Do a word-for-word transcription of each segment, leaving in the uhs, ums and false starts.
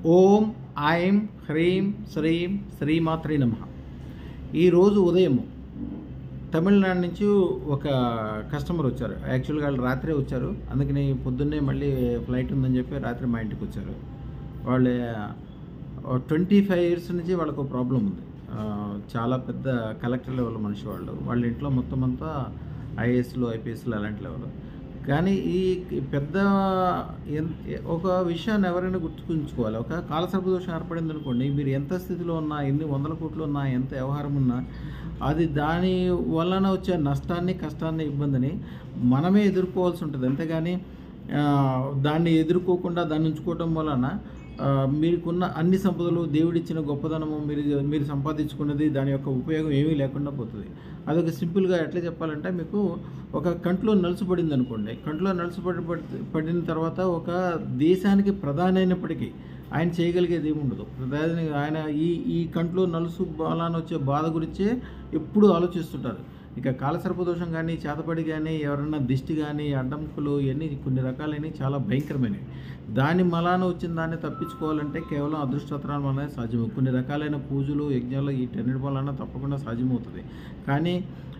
ఓం ఐం హ్రీం శ్రీం శ్రీమాత్రే నమః. ఈరోజు ఉదయం తమిళనాడు నుంచి ఒక కస్టమర్ వచ్చారు. యాక్చువల్గా వాళ్ళు రాత్రే వచ్చారు, అందుకని పొద్దున్నే మళ్ళీ ఫ్లైట్ ఉందని చెప్పి రాత్రి మా ఇంటికి వచ్చారు. వాళ్ళు ట్వంటీ ఫైవ్ ఇయర్స్ నుంచి వాళ్ళకు ప్రాబ్లం ఉంది. చాలా పెద్ద కలెక్టర్ లెవెల్ మనిషి వాళ్ళు. వాళ్ళ ఇంట్లో మొత్తం అంతా ఐఏఎస్లు ఐపీఎస్లు అలాంటి లెవెల్. కానీ ఈ పెద్ద ఒక విషయాన్ని ఎవరైనా గుర్తుంచుకోవాలి. ఒక కాలసర్ప దోషం ఏర్పడింది అనుకోండి, మీరు ఎంత స్థితిలో ఉన్నా, ఎన్ని వందల కోట్లు ఉన్నా, ఎంత వ్యవహారం ఉన్నా, అది దాని వలన వచ్చే నష్టాన్ని, కష్టాన్ని, ఇబ్బందిని మనమే ఎదుర్కోవాల్సి ఉంటుంది. అంతేగాని దాన్ని ఎదుర్కోకుండా దాన్ని ఉంచుకోవటం వలన మీకున్న అన్ని సంపదలు, దేవుడిచ్చిన గొప్పదనము, మీరు మీరు సంపాదించుకున్నది దాని యొక్క ఉపయోగం ఏమీ లేకుండా పోతుంది. అదొక సింపుల్గా ఎట్లా చెప్పాలంటే, మీకు ఒక కంట్లో నలుసు పడింది అనుకోండి, కంట్లో నలుసు పడి పడిన తర్వాత ఒక దేశానికి ప్రధాని అయినప్పటికీ ఆయన చేయగలిగేది ఏమి ఉండదు. ప్రధాని ఆయన ఈ ఈ కంట్లో నలుసు బాలాన వచ్చే బాధ గురించే ఎప్పుడు ఆలోచిస్తుంటారు. ఇక కాలసర్పదోషం కానీ, చేతపడి కానీ, ఎవరన్నా దిష్టి కానీ, అడ్డంకులు, ఇవన్నీ కొన్ని రకాలైనవి చాలా భయంకరమైనవి. దాని మలాన వచ్చిన దాన్ని తప్పించుకోవాలంటే కేవలం అదృష్టోత్తరాల వల్లనే సాధ్యము. కొన్ని రకాలైన పూజలు, యజ్ఞాలు వీటన్నిటి వలన తప్పకుండా సాధ్యమవుతుంది. కానీ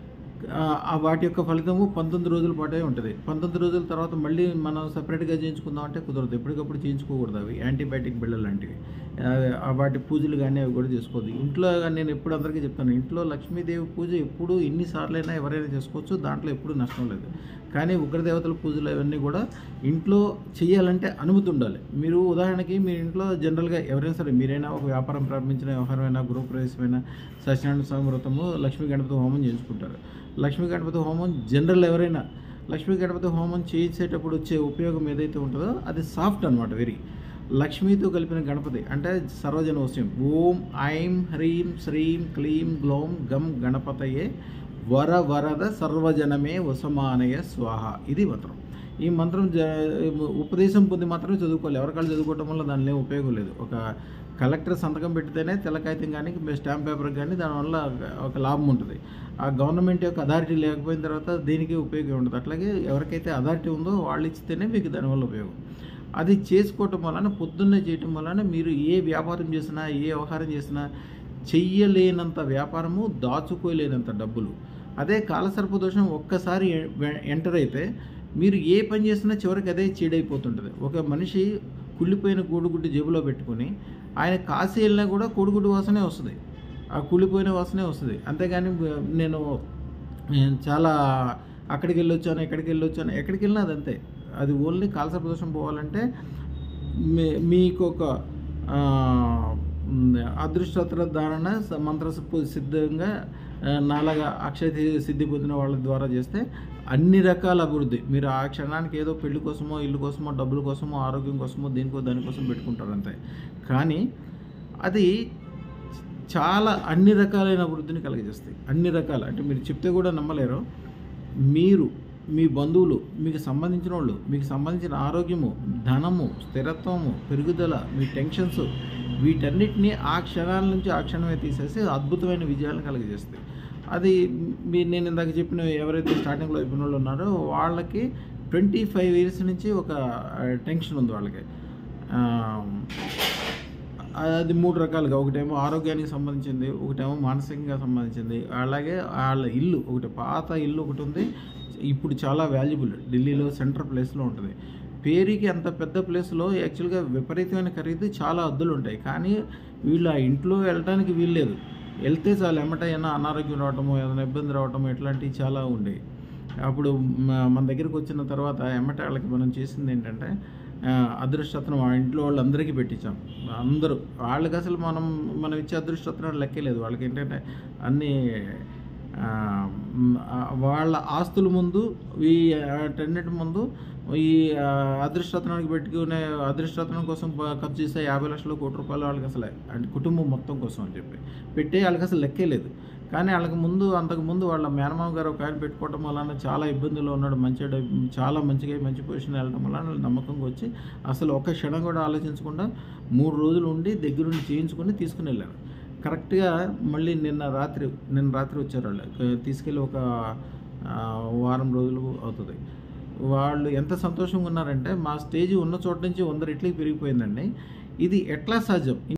వాటి యొక్క ఫలితము పంతొమ్మిది రోజుల పాటే ఉంటుంది. పంతొమ్మిది రోజుల తర్వాత మళ్ళీ మనం సపరేట్గా చేయించుకుందాం అంటే కుదరదు. ఎప్పటికప్పుడు చేయించుకోకూడదు. అవి యాంటీబయాటిక్ బిళ్ళలు లాంటివి. వాటి పూజలు కానీ అవి కూడా చేసుకోవద్దు. ఇంట్లో నేను ఎప్పుడు అందరికీ చెప్తాను, ఇంట్లో లక్ష్మీదేవి పూజ ఎప్పుడు ఎన్నిసార్లైనా ఎవరైనా చేసుకోవచ్చు, దాంట్లో ఎప్పుడు నష్టం లేదు. కానీ ఉగ్రదేవతల పూజలు అవన్నీ కూడా ఇంట్లో చేయాలంటే అనుమతి ఉండాలి. మీరు ఉదాహరణకి మీ ఇంట్లో జనరల్గా ఎవరైనా సరే, మీరైనా ఒక వ్యాపారం ప్రారంభించిన, వ్యవహారమైనా, గృహప్రవేశమైనా, సత్యనారాయణ స్వామి వ్రతము, లక్ష్మీ గణపతి హోమం చేసుకుంటారు. లక్ష్మీ గణపతి హోమం జనరల్ ఎవరైనా లక్ష్మీ గణపతి హోమం చేసేటప్పుడు వచ్చే ఉపయోగం ఏదైతే ఉంటుందో అది సాఫ్ట్ అనమాట. వెరీ లక్ష్మీతో కలిపిన గణపతి అంటే సర్వజన వశ్యం. ఓం ఐం హ్రీం శ్రీం క్లీం గ్లౌం గం గణపతయే వర వరద సర్వజనమే వసమానయ స్వాహ. ఇది మంత్రం. ఈ మంత్రం జ ఉపదేశం పొంది మాత్రమే చదువుకోవాలి. ఎవరికాళ్ళు చదువుకోవటం వల్ల దానిలో ఉపయోగం లేదు. ఒక కలెక్టర్ సంతకం పెడితేనే తెల్లకాగితం కానీ, స్టాంప్ పేపర్ కానీ దానివల్ల ఒక లాభం ఉంటుంది. ఆ గవర్నమెంట్ యొక్క అథారిటీ లేకపోయిన తర్వాత దేనికి ఉపయోగం ఉండదు. అట్లాగే ఎవరికైతే అథారిటీ ఉందో వాళ్ళు ఇస్తేనే మీకు దానివల్ల ఉపయోగం. అది చేసుకోవటం వలన, పొద్దున్నే చేయటం వలన మీరు ఏ వ్యాపారం చేసినా, ఏ వ్యవహారం చేసినా చెయ్యలేనంత వ్యాపారము, దాచుకోలేనంత డబ్బులు. అదే కాలసర్పదోషం ఒక్కసారి ఎంటర్ అయితే మీరు ఏ పని చేసినా చివరికి అదే చీడైపోతుంటుంది. ఒక మనిషి కుళ్ళిపోయిన కోడిగుడ్డు జేబులో పెట్టుకుని ఆయన కాశీ వెళ్ళినా కూడా కోడిగుడ్డు వాసనే వస్తుంది, ఆ కుళ్ళిపోయిన వాసనే వస్తుంది. అంతేగాని నేను చాలా అక్కడికి వెళ్ళొచ్చాను, ఎక్కడికి వెళ్ళొచ్చాను, ఎక్కడికి వెళ్ళినా అదంతే. అది ఓన్లీ కాలసర్పదోషం పోవాలంటే మీ మీకు ఒక అదృష్టోత్తర ధారణ మంత్ర సిద్ధంగా నాలుగా అక్షయ సిద్ధి పొందిన వాళ్ళ ద్వారా చేస్తే అన్ని రకాల అభివృద్ధి. మీరు ఆ క్షణానికి ఏదో పెళ్లి కోసమో, ఇల్లు కోసమో, డబ్బుల కోసమో, ఆరోగ్యం కోసమో, దేనికో దానికోసం పెట్టుకుంటారు అంతే. కానీ అది చాలా అన్ని రకాలైన అభివృద్ధిని కలిగజేస్తాయి. అన్ని రకాల అంటే మీరు చెప్తే కూడా నమ్మలేరు. మీరు, మీ బంధువులు, మీకు సంబంధించిన వాళ్ళు, మీకు సంబంధించిన ఆరోగ్యము, ధనము, స్థిరత్వము, పెరుగుదల, మీ టెన్షన్స్, వీటన్నిటినీ ఆ క్షణాల నుంచి ఆ క్షణమే తీసేసి అద్భుతమైన విజయాలను కలిగజేస్తాయి. అది మీ నేను ఇందాక చెప్పిన ఎవరైతే స్టార్టింగ్లో చెప్పిన వాళ్ళు ఉన్నారో వాళ్ళకి ట్వంటీ ఫైవ్ ఇయర్స్ నుంచి ఒక టెన్షన్ ఉంది వాళ్ళకి. అది మూడు రకాలుగా, ఒకటేమో ఆరోగ్యానికి సంబంధించింది, ఒకటేమో మానసికంగా సంబంధించింది. అలాగే వాళ్ళ ఇల్లు, ఒకటి పాత ఇల్లు ఒకటి ఉంది, ఇప్పుడు చాలా వాల్యుబుల్, ఢిల్లీలో సెంట్రల్ ప్లేస్లో ఉంటుంది. పేరుకి అంత పెద్ద ప్లేస్లో యాక్చువల్గా విపరీతమైన ఖరీదు, చాలా అద్దులు ఉంటాయి. కానీ వీళ్ళు ఆ ఇంట్లో వెళ్ళడానికి వీల్లేదు. వెళ్తే చాలా ఎమ్మట ఏమైనా అనారోగ్యం రావటము, ఏదైనా ఇబ్బంది రావటము, ఇట్లాంటివి చాలా ఉండేవి. అప్పుడు మన దగ్గరికి వచ్చిన తర్వాత ఎమ్మట వాళ్ళకి మనం చేసింది ఏంటంటే, అదృష్టత్రం ఆ ఇంట్లో వాళ్ళందరికీ పెట్టించాం. అందరూ వాళ్ళకి అసలు మనం మనం ఇచ్చే అదృష్టత్రం లెక్కే లేదు. వాళ్ళకి ఏంటంటే అన్నీ వాళ్ళ ఆస్తుల ముందు, ఈ టెన్నెట్ ముందు ఈ అదృష్టత్రానికి పెట్టుకునే అదృష్టత్రం కోసం ఖర్చు చేస్తే యాభై లక్షలు కోటి రూపాయలు వాళ్ళకి అసలు అంటే కుటుంబం మొత్తం కోసం అని చెప్పి పెట్టే వాళ్ళకి అసలు లెక్కే లేదు. కానీ వాళ్ళకి ముందు అంతకుముందు వాళ్ళ మేనమామ గారు ఒక ఆయన పెట్టుకోవటం వలన చాలా ఇబ్బందుల్లో ఉన్నాడు. మంచి చాలా మంచిగా మంచి పొజిషన్ వెళ్ళడం వలన నమ్మకంగా వచ్చి అసలు ఒక క్షణం కూడా ఆలోచించకుండా మూడు రోజులు ఉండి దగ్గరుండి చేయించుకొని తీసుకుని వెళ్ళారు. కరెక్ట్గా మళ్ళీ నిన్న రాత్రి నిన్న రాత్రి వచ్చారు వాళ్ళు. తీసుకెళ్ళి ఒక వారం రోజులు అవుతుంది. వాళ్ళు ఎంత సంతోషంగా ఉన్నారంటే, మా స్టేజ్ ఉన్న చోట నుంచి వంద రెట్లకి పెరిగిపోయిందండి. ఇది ఎట్లా సాధ్యం?